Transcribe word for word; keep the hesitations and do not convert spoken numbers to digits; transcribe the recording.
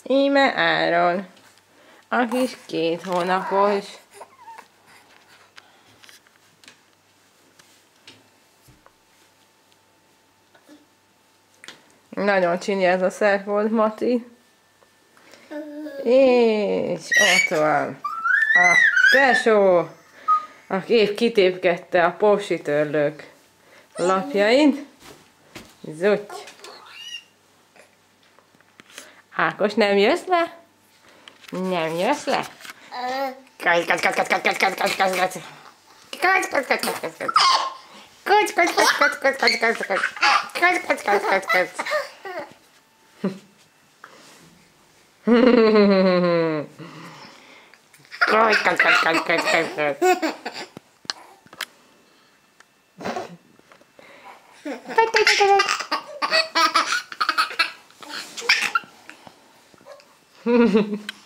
Íme Áron, a kis két hónapos. Nagyon csini ez a szerfolt, Mati. És ott van a tesó, aki épp kitépkedte a popsitörlők lapjain. Zutty. Ákos, nem jössz le? Nem jössz le? Kac, kac, kac, kac, kac, kac, kac, kac, kac, kac. Kac, kac, kac, kac, kac, kac. Kac, kac, kac, kac, kac, kac, kac, kac. Kac, kac, kac, kac, kac. Kac, kac, kac, kac, kac, kac, kac. Kac, kac, kac, kac.